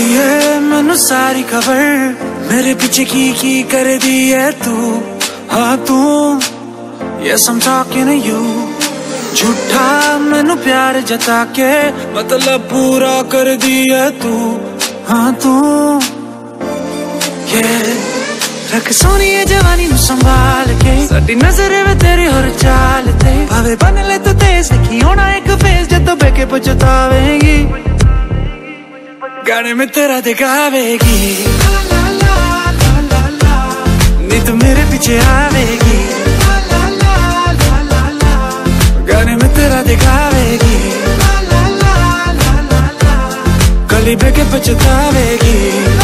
है मैनू सारी खबर, मेरे पीछे की कर दी है तू। हाँ तू, yes I'm talking to you। झूठा मैनू प्यार जता के मतलब पूरा कर दी है तू। हाँ तू, रख सोनी है जवानी नू संभाल के, साडी नजर है तेरी हर चाल ते। भावे बन ले तू तेज, देखी होना एक फेस जब बेके पछतावेगी, गाने में तेरा दिखावेगी। नी तू मेरे पीछे आवेगी, गाने में तेरा दिखावेगी, कली बेके पछतावेगी।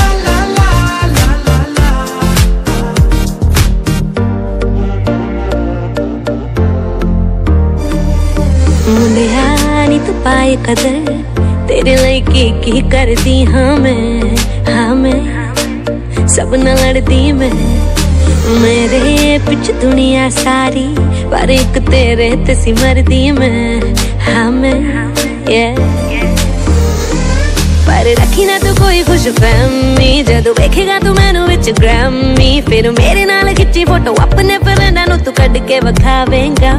मुंडिया नी तू पाए कदर, तेरे लिए की कर दी। हाँ मैं सब न लड़दी मैं, मेरे पिछ दुनिया सारी पर एक तेरे ते सी मरदी मैं। हाँ मैं पर रखी ना तू कोई खुश फहमी, जदों वेखेगा तू मैनू विच ग्रैमी, फिर मेरे नाल खिच्ची फोटो अपने फ्रेंडां नू तू कढ के वखावेंगा,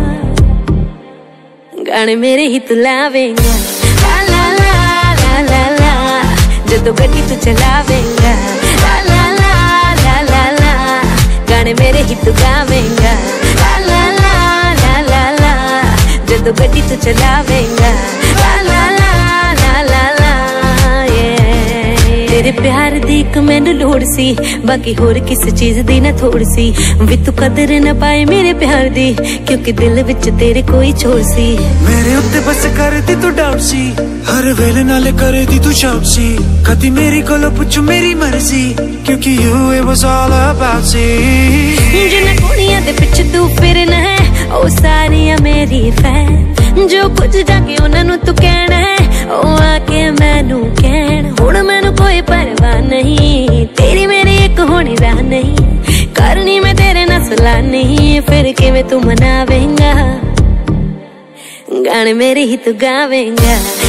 गाने मेरे ही तू लावेंगा। ला ला ला ला ला ला, जदों गड्डी तू चलावेंगा, ला ला ला ला ला ला, गाने मेरे ही तू गावेंगा। ला ला ला ला ला ला, जदों गड्डी तू चलावेंगा, ला ला ला ला ला ला। तेरे प्यार दी एक मैनू लोड़ सी, बाकी होर किस चीज दी ना थोड़ सी, वी तू कदर न पाए मेरे प्यार दी, क्योंकि दिल विच तेरे कोई छोड़ सी। मेरे उत्ते बस कर दी तू डाउट सी, हर वेले नाले कर दी तू शाउट सी, कदी मेरी कोलो पुछ मेरी मर्जी, क्योंकि you it was all about सी। जिन्हां कुड़ियां दे पिछ तू फिरना है, ओ सारियां मेरी फैन, जो कुछ जाके उन्हां नू तू कहना है, ओ आके मैनू कहण। हुण मैनू कोई परवाह नहीं, तेरी मेरी एक होनी राह नहीं, करनी मैं तेरे नाल सलाह नहीं, फिर किवें तू मनावेंगा, गाने मेरे ही तू गावेंगा।